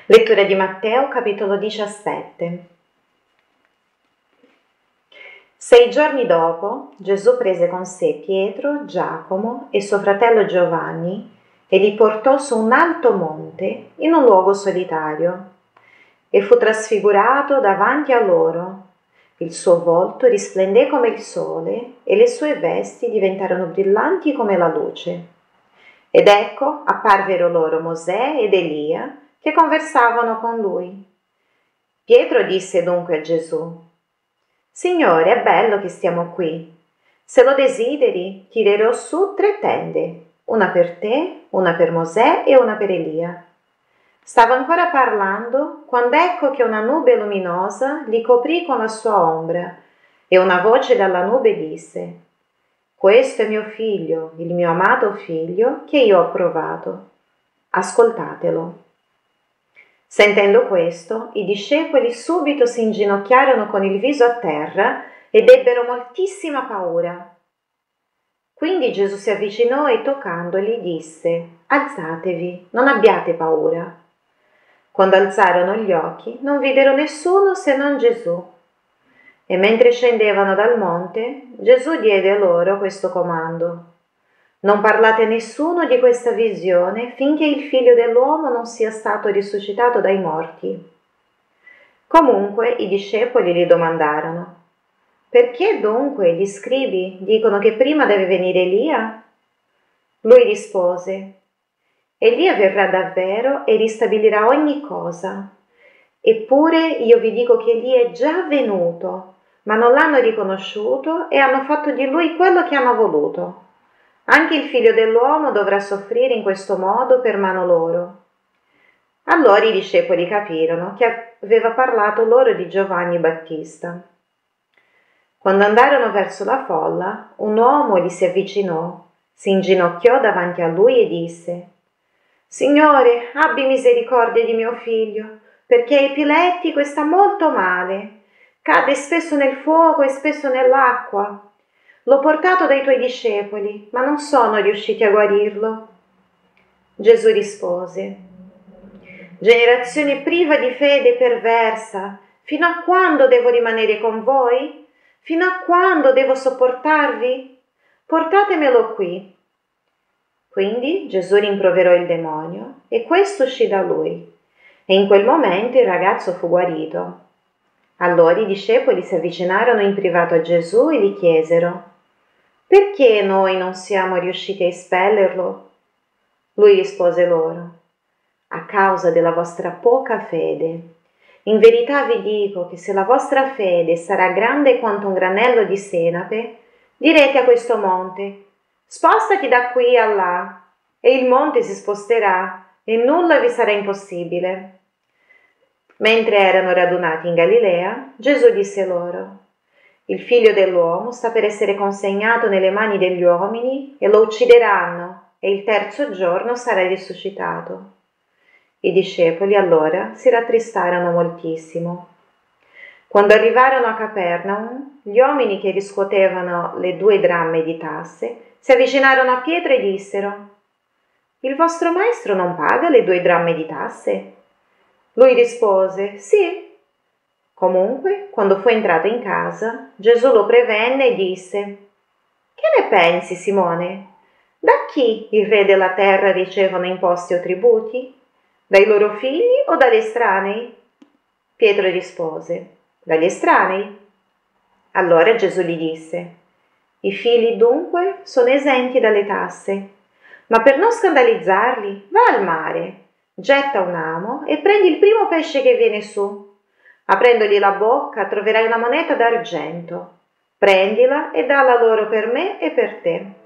Lettura di Matteo, capitolo 17. 6 giorni dopo, Gesù prese con sé Pietro, Giacomo e suo fratello Giovanni e li portò su un alto monte in un luogo solitario e fu trasfigurato davanti a loro. Il suo volto risplendé come il sole e le sue vesti diventarono brillanti come la luce. Ed ecco, apparvero loro Mosè ed Elia che conversavano con lui. Pietro disse dunque a Gesù: Signore, è bello che stiamo qui. Se lo desideri, tirerò su 3 tende, una per te, una per Mosè e una per Elia. Stava ancora parlando quando ecco che una nube luminosa li coprì con la sua ombra e una voce dalla nube disse: Questo è mio figlio, il mio amato figlio, che io ho approvato. Ascoltatelo. Sentendo questo, i discepoli subito si inginocchiarono con il viso a terra ed ebbero moltissima paura. Quindi Gesù si avvicinò e toccandoli disse: Alzatevi, non abbiate paura. Quando alzarono gli occhi, non videro nessuno se non Gesù. E mentre scendevano dal monte, Gesù diede loro questo comando: Non parlate a nessuno di questa visione finché il Figlio dell'uomo non sia stato risuscitato dai morti. Comunque i discepoli gli domandarono: Perché dunque gli scribi dicono che prima deve venire Elia? Lui rispose: Elia verrà davvero e ristabilirà ogni cosa. Eppure io vi dico che Elia è già venuto, ma non l'hanno riconosciuto e hanno fatto di lui quello che hanno voluto. Anche il Figlio dell'uomo dovrà soffrire in questo modo per mano loro. Allora i discepoli capirono che aveva parlato loro di Giovanni Battista. Quando andarono verso la folla, un uomo gli si avvicinò, si inginocchiò davanti a lui e disse: Signore, abbi misericordia di mio figlio, perché è epilettico e sta molto male. Cade spesso nel fuoco e spesso nell'acqua. L'ho portato dai tuoi discepoli, ma non sono riusciti a guarirlo. Gesù rispose: Generazione priva di fede e perversa, fino a quando devo rimanere con voi? Fino a quando devo sopportarvi? Portatemelo qui. Quindi Gesù rimproverò il demonio e questo uscì da lui. E in quel momento il ragazzo fu guarito. Allora i discepoli si avvicinarono in privato a Gesù e gli chiesero: Perché noi non siamo riusciti a espellerlo? Lui rispose loro: A causa della vostra poca fede. In verità vi dico che se la vostra fede sarà grande quanto un granello di senape, direte a questo monte: Spostati da qui a là, e il monte si sposterà, e nulla vi sarà impossibile. Mentre erano radunati in Galilea, Gesù disse loro: Il Figlio dell'uomo sta per essere consegnato nelle mani degli uomini e lo uccideranno, e il 3° giorno sarà risuscitato. I discepoli allora si rattristarono moltissimo. Quando arrivarono a Capernaum, gli uomini che riscuotevano le 2 dramme di tasse si avvicinarono a Pietro e dissero: Il vostro maestro non paga le 2 dramme di tasse? Lui rispose: Sì. Comunque, quando fu entrato in casa, Gesù lo prevenne e disse: Che ne pensi, Simone? Da chi il re della terra ricevono imposte o tributi? Dai loro figli o dagli estranei? Pietro rispose: Dagli estranei. Allora Gesù gli disse: I figli dunque sono esenti dalle tasse, ma per non scandalizzarli, va al mare, getta un amo e prendi il primo pesce che viene su. Aprendogli la bocca troverai una moneta d'argento. Prendila e dalla loro per me e per te.